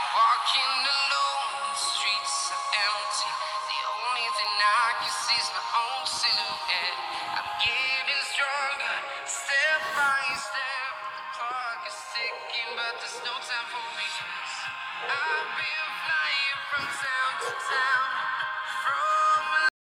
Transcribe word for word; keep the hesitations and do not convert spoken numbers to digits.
Walking alone, the streets are empty. The only thing I can see is my own silhouette. I'm getting stronger, step by step. The clock is ticking, but there's no time for me. I've been flying from town to town, from